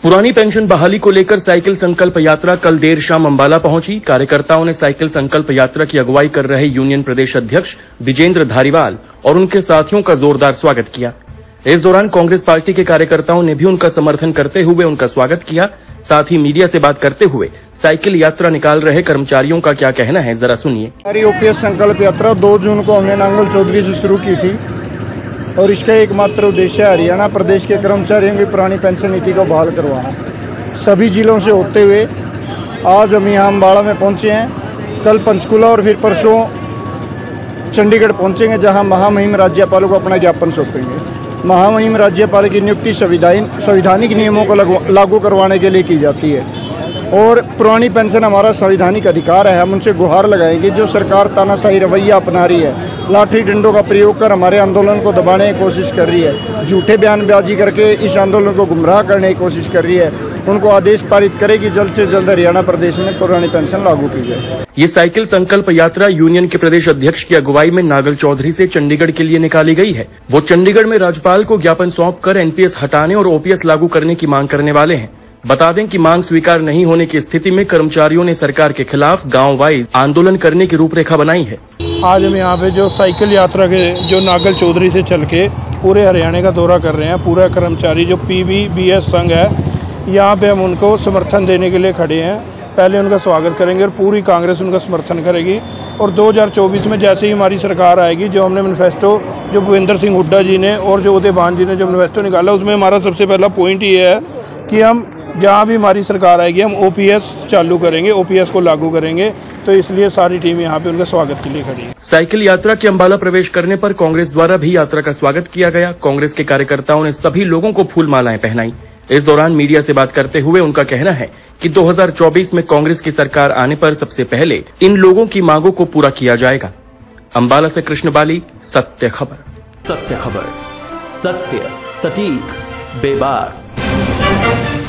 पुरानी पेंशन बहाली को लेकर साइकिल संकल्प यात्रा कल देर शाम अंबाला पहुंची। कार्यकर्ताओं ने साइकिल संकल्प यात्रा की अगुवाई कर रहे यूनियन प्रदेश अध्यक्ष विजेंद्र धारीवाल और उनके साथियों का जोरदार स्वागत किया। इस दौरान कांग्रेस पार्टी के कार्यकर्ताओं ने भी उनका समर्थन करते हुए उनका स्वागत किया। साथ ही मीडिया से बात करते हुए साइकिल यात्रा निकाल रहे कर्मचारियों का क्या कहना है, जरा सुनिए। हमारी ओपीएस संकल्प यात्रा 2 जून को हमने नांगल चौधरी से शुरू की थी और इसका एकमात्र उद्देश्य है हरियाणा प्रदेश के कर्मचारियों की पुरानी पेंशन नीति को बहाल करवाना। सभी जिलों से होते हुए आज हम यहाँ अम्बाड़ा में पहुँचे हैं। कल पंचकुला और फिर परसों चंडीगढ़ पहुँचेंगे, जहाँ महामहिम राज्यपालों को अपना ज्ञापन सौंपेंगे। महामहिम राज्यपाल की नियुक्ति संवैधानिक नियमों को लागू करवाने के लिए की जाती है और पुरानी पेंशन हमारा संवैधानिक अधिकार है। हम उनसे गुहार लगाएंगे जो सरकार तानाशाही रवैया अपना रही है, लाठी डंडों का प्रयोग कर हमारे आंदोलन को दबाने की कोशिश कर रही है, झूठे बयानबाजी करके इस आंदोलन को गुमराह करने की कोशिश कर रही है। उनको आदेश पारित करे कि जल्द से जल्द हरियाणा प्रदेश में पुरानी पेंशन लागू की जाए। ये साइकिल संकल्प यात्रा यूनियन के प्रदेश अध्यक्ष की अगुवाई में नांगल चौधरी से चंडीगढ़ के लिए निकाली गई है। वो चंडीगढ़ में राज्यपाल को ज्ञापन सौंपकर एनपीएस हटाने और ओपीएस लागू करने की मांग करने वाले हैं। बता दें कि मांग स्वीकार नहीं होने की स्थिति में कर्मचारियों ने सरकार के खिलाफ गांव वाइज आंदोलन करने की रूपरेखा बनाई है। आज हम यहाँ पे जो साइकिल यात्रा के जो नांगल चौधरी से चल के पूरे हरियाणा का दौरा कर रहे हैं, पूरा कर्मचारी जो पीवीबीएस संघ है, यहाँ पे हम उनको समर्थन देने के लिए खड़े हैं। पहले उनका स्वागत करेंगे और पूरी कांग्रेस उनका समर्थन करेगी और 2024 में जैसे ही हमारी सरकार आएगी, जो हमने मैनिफेस्टो जो भूपेंद्र सिंह हुड्डा जी ने और जो उदय भान जी ने जो मैनिफेस्टो निकाला, उसमें हमारा सबसे पहला पॉइंट ये है कि हम जहाँ भी हमारी सरकार आएगी हम ओपीएस चालू करेंगे, ओपीएस को लागू करेंगे। तो इसलिए सारी टीम यहाँ पे उनके स्वागत के लिए खड़ी है। साइकिल यात्रा के अंबाला प्रवेश करने पर कांग्रेस द्वारा भी यात्रा का स्वागत किया गया। कांग्रेस के कार्यकर्ताओं ने सभी लोगों को फूल मालाएं पहनाई। इस दौरान मीडिया से बात करते हुए उनका कहना है कि 2024 में कांग्रेस की सरकार आने पर सबसे पहले इन लोगों की मांगों को पूरा किया जाएगा। अंबाला से कृष्ण बाली, सत्य खबर। सत्य खबर, सत्य, सटीक, बेबाक।